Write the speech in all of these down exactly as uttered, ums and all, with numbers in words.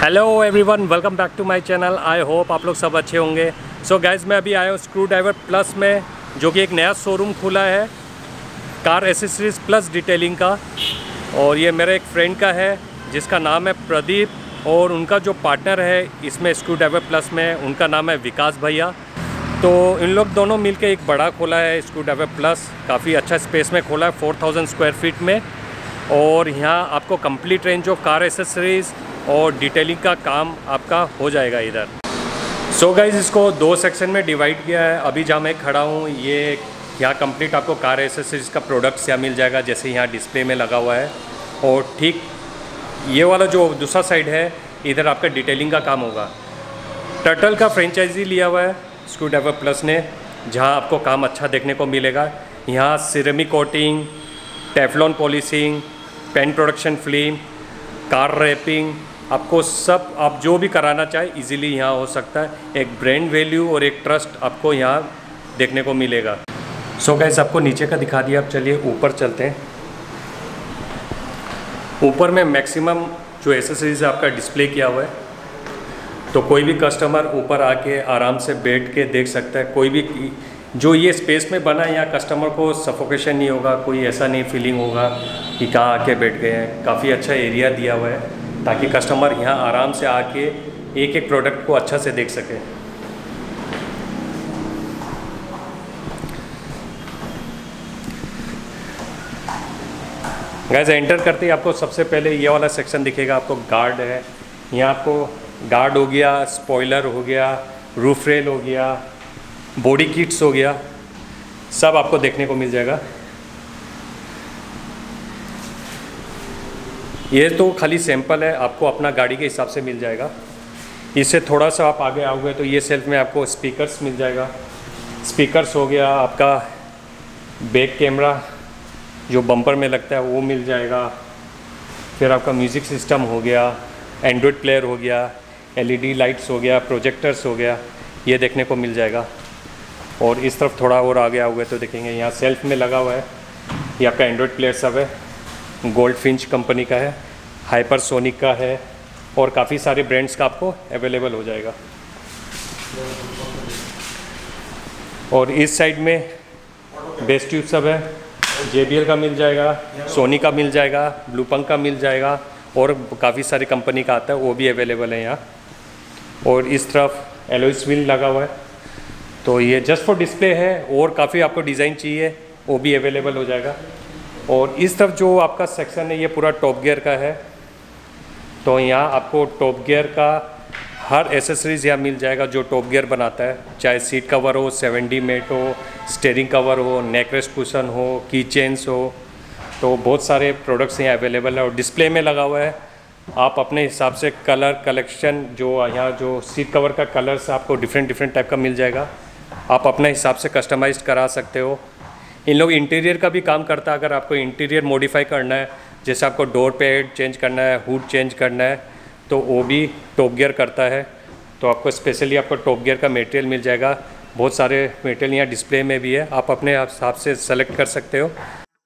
Hello everyone, welcome back to my channel. I hope आप लोग सब अच्छे होंगे। सो so गाइज़, मैं अभी आया हूँ स्क्रू ड्राइवर प्लस में, जो कि एक नया शोरूम खुला है कार एसेसरीज़ प्लस डिटेलिंग का। और ये मेरे एक फ्रेंड का है जिसका नाम है प्रदीप, और उनका जो पार्टनर है इसमें स्क्रू ड्राइवर प्लस में, उनका नाम है विकास भैया। तो इन लोग दोनों मिलके एक बड़ा खोला है स्क्रू ड्राइवर प्लस, काफ़ी अच्छा स्पेस में खोला है, फोर थाउजेंड स्क्वायर फीट में। और यहाँ आपको complete range of car accessories और डिटेलिंग का काम आपका हो जाएगा इधर। सो so गाइज़, इसको दो सेक्शन में डिवाइड किया है। अभी जहाँ मैं खड़ा हूँ, ये यहाँ कंप्लीट आपको कार एसेसरीज़ का प्रोडक्ट्स यहाँ मिल जाएगा, जैसे यहाँ डिस्प्ले में लगा हुआ है। और ठीक ये वाला जो दूसरा साइड है, इधर आपका डिटेलिंग का काम होगा। टर्टल का फ्रेंचाइजी लिया हुआ है स्क्रू ड्राइवर प्लस ने, जहाँ आपको काम अच्छा देखने को मिलेगा। यहाँ ceramic coating, Teflon polishing, paint protection film, car wrapping, आपको सब आप जो भी कराना चाहे इजीली यहाँ हो सकता है। एक ब्रांड वैल्यू और एक ट्रस्ट आपको यहाँ देखने को मिलेगा। सो so गाइस, आपको नीचे का दिखा दिया, अब चलिए ऊपर चलते हैं। ऊपर में मैक्सिमम जो एसेसरीज है आपका डिस्प्ले किया हुआ है, तो कोई भी कस्टमर ऊपर आके आराम से बैठ के देख सकता है। कोई भी जो ये स्पेस में बना है, यहाँ कस्टमर को सफोकेशन नहीं होगा, कोई ऐसा नहीं फीलिंग होगा कि कहाँ आके बैठ गए हैं। काफ़ी अच्छा एरिया दिया हुआ है ताकि कस्टमर यहाँ आराम से आके एक एक प्रोडक्ट को अच्छा से देख सके। गाइस, एंटर करते ही आपको सबसे पहले ये वाला सेक्शन दिखेगा। आपको गार्ड है, यहाँ आपको गार्ड हो गया, स्पॉइलर हो गया, रूफ रेल हो गया, बॉडी किट्स हो गया, सब आपको देखने को मिल जाएगा। ये तो खाली सैंपल है, आपको अपना गाड़ी के हिसाब से मिल जाएगा। इससे थोड़ा सा आप आगे आओगे तो ये सेल्फ में आपको स्पीकर्स मिल जाएगा। स्पीकर्स हो गया, आपका बैक कैमरा जो बम्पर में लगता है वो मिल जाएगा। फिर आपका म्यूज़िक सिस्टम हो गया, एंड्रॉयड प्लेयर हो गया, एलईडी लाइट्स हो गया, प्रोजेक्टर्स हो गया, ये देखने को मिल जाएगा। और इस तरफ थोड़ा और आगे आओगे तो देखेंगे यहाँ सेल्फ में लगा हुआ है, ये आपका एंड्रॉयड प्लेयर सब है। गोल्ड फिंच कंपनी का है, हाइपरसोनिक का है, और काफ़ी सारे ब्रांड्स का आपको अवेलेबल हो जाएगा। और इस साइड में बेस ट्यूब सब है, जेबीएल का मिल जाएगा, सोनी का मिल जाएगा, ब्लूपंक का मिल जाएगा, और काफ़ी सारी कंपनी का आता है, वो भी अवेलेबल है यहाँ। और इस तरफ एलॉय व्हील लगा हुआ है, तो ये जस्ट फॉर डिस्प्ले है, और काफ़ी आपको डिज़ाइन चाहिए वो भी अवेलेबल हो जाएगा। और इस तरफ जो आपका सेक्शन है ये पूरा टॉप गियर का है, तो यहाँ आपको टॉप गियर का हर एसेसरीज यहाँ मिल जाएगा जो टॉप गियर बनाता है, चाहे सीट कवर हो, सेवन डी मेट हो, स्टीयरिंग कवर हो, नेक रेस्ट कुशन हो, की चेन्स हो, तो बहुत सारे प्रोडक्ट्स यहाँ अवेलेबल है। और डिस्प्ले में लगा हुआ है, आप अपने हिसाब से कलर कलेक्शन, जो यहाँ जो सीट कवर का कलर्स आपको डिफरेंट डिफरेंट टाइप का मिल जाएगा, आप अपने हिसाब से कस्टमाइज करा सकते हो। इन लोग इंटीरियर का भी काम करता है, अगर आपको इंटीरियर मॉडिफाई करना है, जैसे आपको डोर पैड चेंज करना है, हुड चेंज करना है, तो वो भी टॉप गियर करता है। तो आपको स्पेशली आपको टॉप गियर का मटेरियल मिल जाएगा। बहुत सारे मटेरियल यहाँ डिस्प्ले में भी है, आप अपने हिसाब से सेलेक्ट कर सकते हो।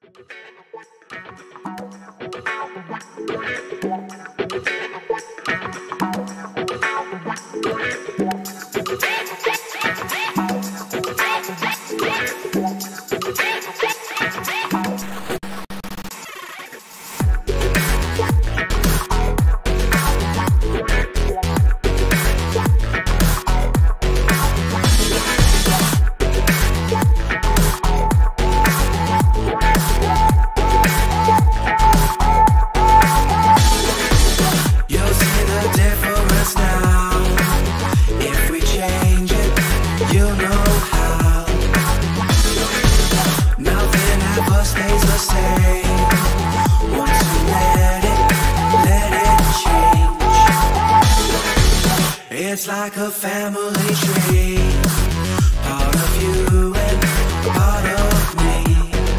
It's like a family tree, part of you and part of me.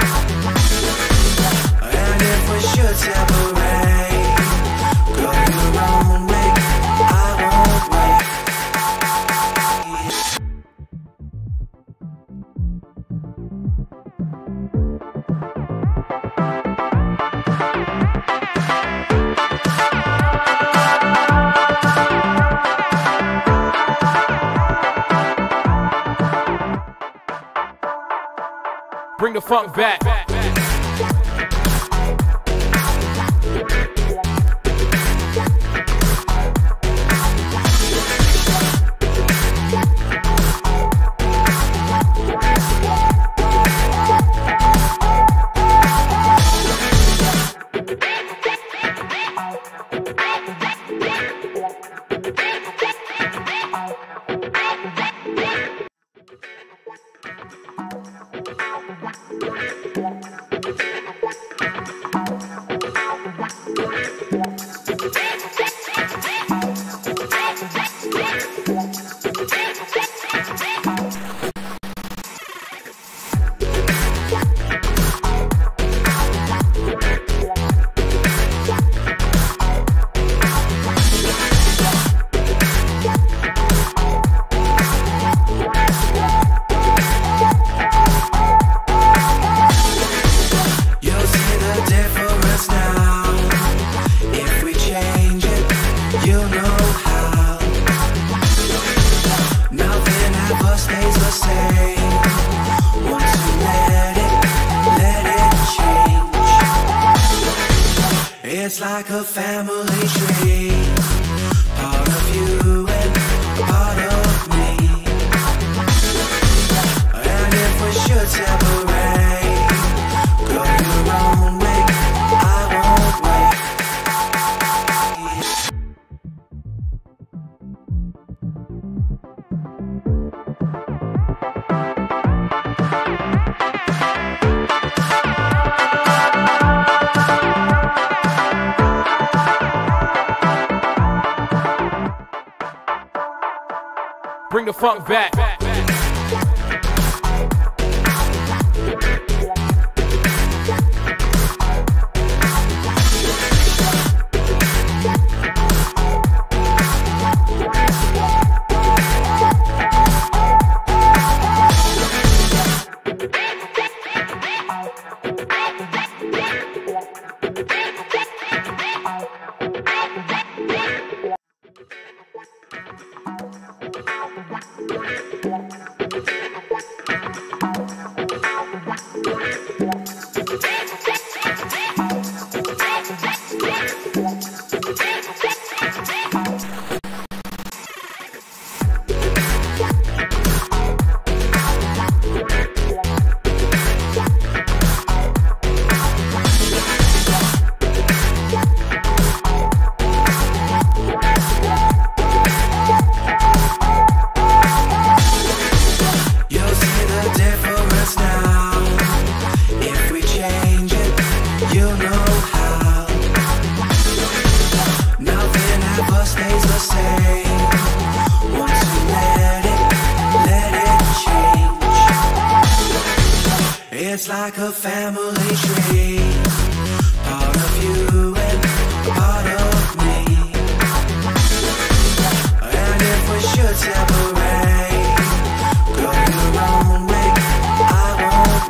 And if we should separate, go your own way, I won't wait. Bring the funk back. It's like a family tree, part of you and part of me. And if we should separate, go your own way, I won't wait. Bring the funk back. It's like a family tree, part of you and part of me. And if we should separate, go your own way, I won't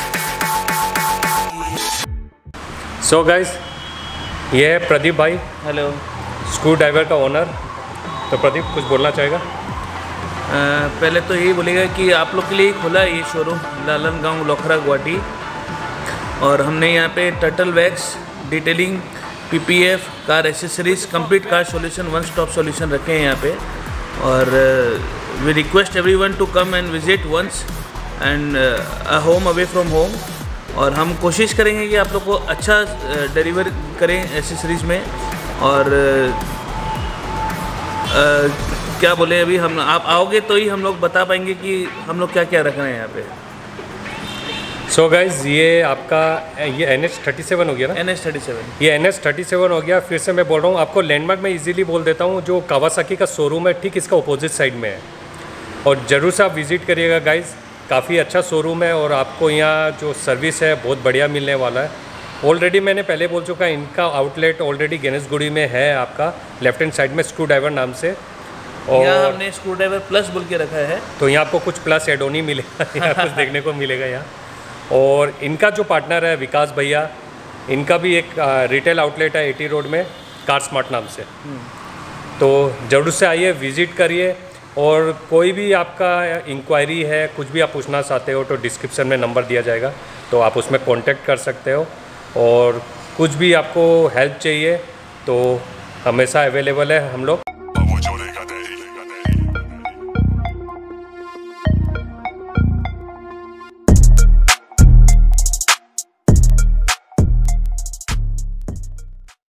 wait. So guys, ये है प्रदीप भाई, hello. Screw driver का owner. तो प्रदीप कुछ बोलना चाहेगा? आ, पहले तो यही बोलेगा कि आप लोग के लिए खुला है ये शोरूम लालन गांव लोखरा गुवाहाटी, और हमने यहाँ पे turtle wax, detailing, PPF, car accessories, complete car solution, one stop solution रखे हैं यहाँ पे। और we request everyone to come and visit once and a home away from home. और हम कोशिश करेंगे कि आप लोग को अच्छा डिलीवर करें एसेसरीज में। और uh, क्या बोले, अभी हम आप आओगे तो ही हम लोग बता पाएंगे कि हम लोग क्या क्या रख रहे हैं यहाँ पे। सो so गाइज, ये आपका ये एन एच थर्टी सेवन हो गया ना? एन एच थर्टी सेवन ये एन एच थर्टी सेवन हो गया। फिर से मैं बोल रहा हूँ आपको, लैंडमार्क में इजीली बोल देता हूँ, जो कावासाकी का शोरूम है ठीक इसका अपोजिट साइड में है। और ज़रूर से आप विज़िट करिएगा गाइज, काफ़ी अच्छा शोरूम है और आपको यहाँ जो सर्विस है बहुत बढ़िया मिलने वाला है। ऑलरेडी मैंने पहले बोल चुका है, इनका आउटलेट ऑलरेडी गणेशगुड़ी में है आपका, लेफ्ट हैंड साइड में, स्क्रू ड्राइवर नाम से। और यहाँ हमने स्क्रू ड्राइवर प्लस बोल के रखा है, तो यहाँ आपको कुछ प्लस एड ऑन ही मिलेगा, यहाँ कुछ देखने को मिलेगा यहाँ। और इनका जो पार्टनर है विकास भैया, इनका भी एक रिटेल आउटलेट है एटी रोड में, कार स्मार्ट नाम से। तो ज़रूर से आइए, विज़िट करिए। और कोई भी आपका इंक्वायरी है, कुछ भी आप पूछना चाहते हो तो डिस्क्रिप्शन में नंबर दिया जाएगा, तो आप उसमें कांटेक्ट कर सकते हो। और कुछ भी आपको हेल्प चाहिए तो हमेशा अवेलेबल है हम लोग।